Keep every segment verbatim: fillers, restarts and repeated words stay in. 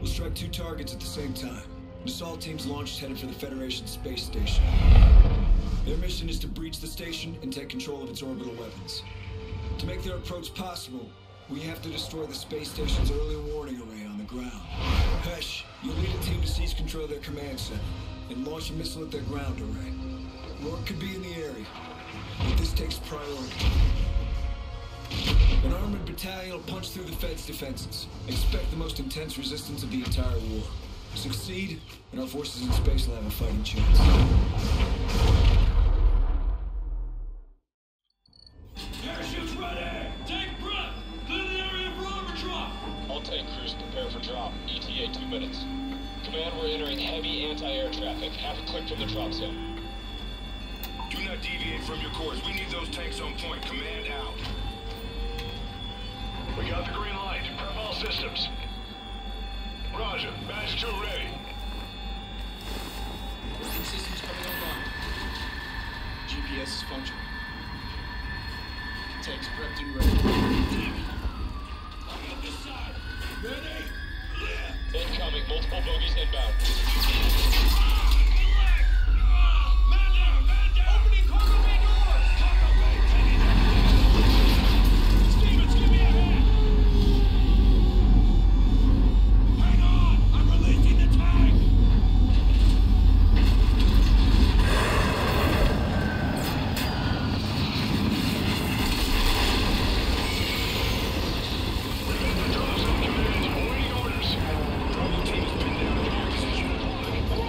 We'll strike two targets at the same time. An assault team's launched headed for the Federation space station. Their mission is to breach the station and take control of its orbital weapons. To make their approach possible, we have to destroy the space station's early warning array on the ground. Hesh, you'll lead a team to seize control of their command center and launch a missile at their ground array. Rourke could be in the area, but this takes priority. An armored battalion will punch through the Fed's defenses. Expect the most intense resistance of the entire war. Succeed, and our forces in space will have a fighting chance. Parachutes ready! Take front! Clear the area for armor drop! All tank crews prepare for drop. E T A two minutes. Command, we're entering heavy anti-air traffic. Have a click from the drop zone. Do not deviate from your course. We need those tanks on point. Command out. We got the green light. Prep all systems. Roger. Batch two ready. Working systems coming online. G P S is functioning. Tanks prepped and ready. On this side. Ready? Clear! Incoming. Multiple bogies inbound. Man down! Man down! Opening cargo bay doors! Cargo bay taking it! Stevens, give me a hand! Hang on! I'm releasing the tank! We've been to Thomas on command. Awaiting orders. Bravo team has been down in their position.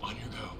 On your go.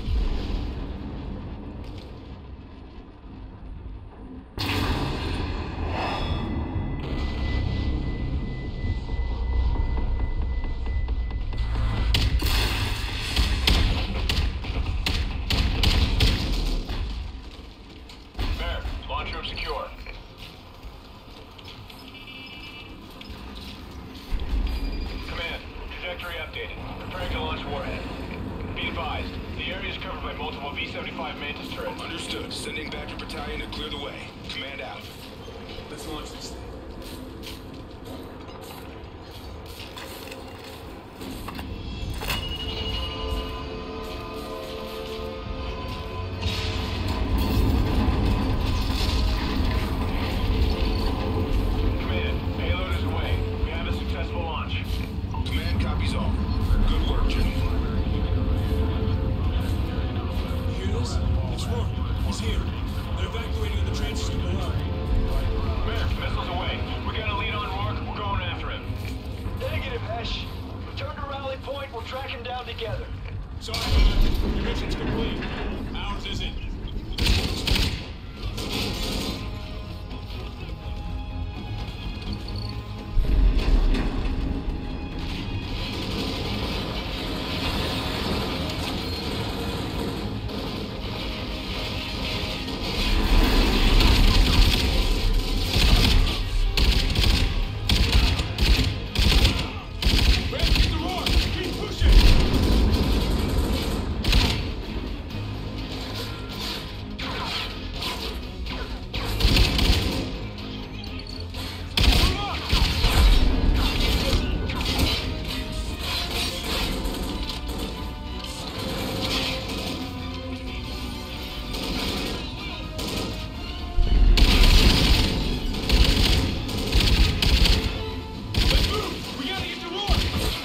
Bear, launch room secure. Command, trajectory updated. Preparing to launch warhead. Be advised, the area is covered by multiple V seventy-five Mantis turrets. Understood. Sending back your battalion to clear the way. Command out. Let's launch this thing. Command, payload is away. We have a successful launch. Command copies all. Good work, gentlemen. You hear this? It's Rourke. He's here. They're evacuating the train system below. Bear, missiles away. We got a lead on Rourke. We're going after him. Negative, Hesh. Return to rally point. We'll track him down together. Sorry, man. Your mission's complete. Ours isn't. Red, get the Rourke. Keep pushing. Let's move. We gotta get to Rourke.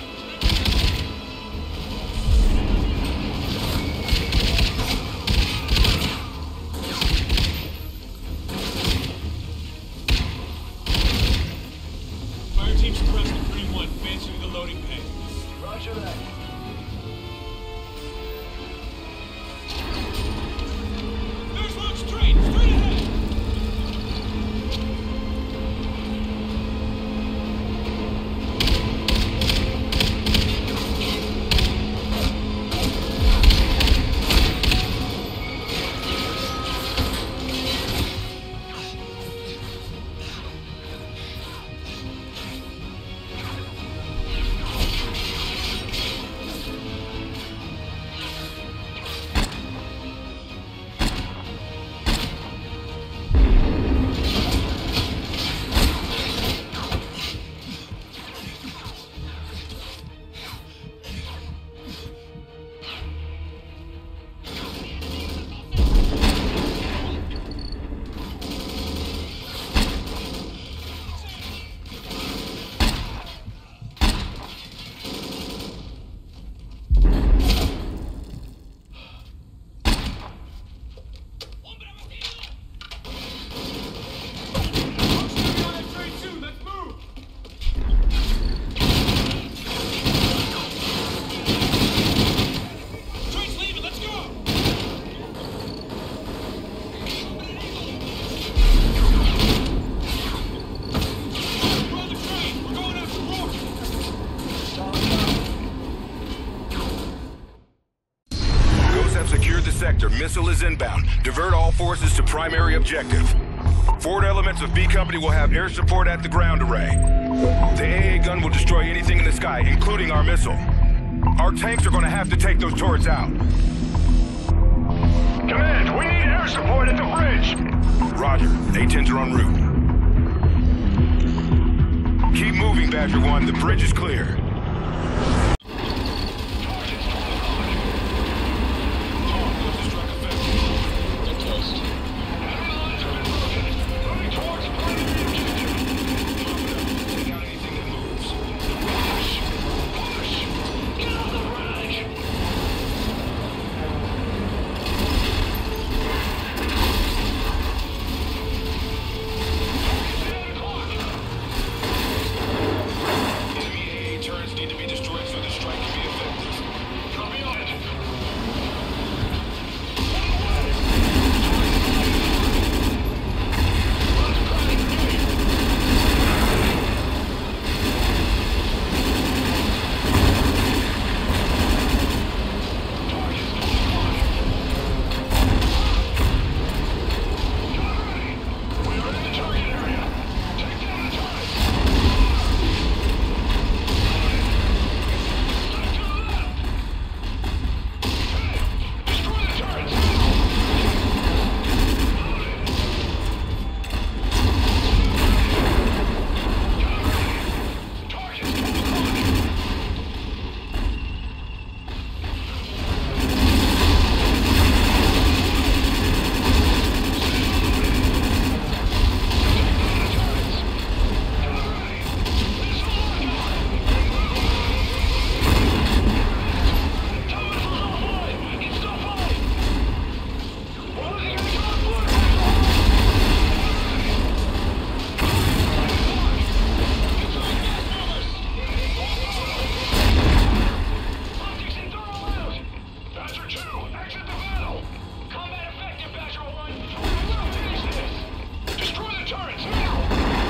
Fire team suppressed at three one, advancing to the loading bay. Roger that. There's Rourke's train, straight ahead! Rourke's gonna be on that train soon, let's move! Train's leaving, let's go! We're on the train, we're going after Rourke! Ghosts have secured the sector. Missile is inbound. Divert all forces to primary objective. Forward elements of B Company will have air support at the ground array. The A A gun will destroy anything in the sky, including our missile. Our tanks are going to have to take those turrets out. Command, we need air support at the bridge. Roger. A tens are en route. Keep moving, Badger one. The bridge is clear. Good toast. Moving towards primary objective. Take out anything that moves. Push! Push! Get on the bridge! Enemy A A turret Now! Exit the battle! Combat effective, Badger one! We'll finish this! Destroy the turrets, now!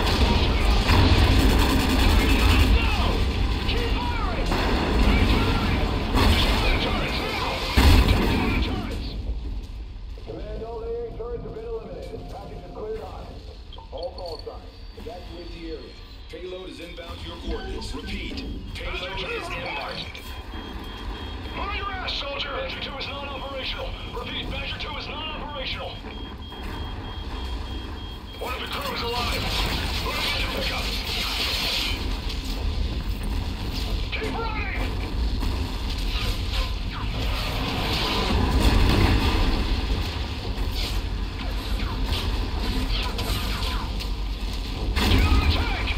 Now! Keep firing! Destroy the turrets, now! Take down the turrets! Command, all A A turrets have been eliminated. Package is cleared hot. All call signs. Evacuate the area. Payload is inbound to your coordinates. Repeat. Payload is inbound. Move your ass, soldier! Badger two is non-operational. Repeat, Badger two is non-operational. One of the crew is alive. Moving into pickup. Keep running! Get on the tank!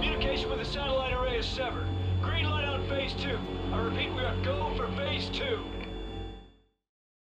Severed. Green light on phase two. I repeat, we are go for phase two.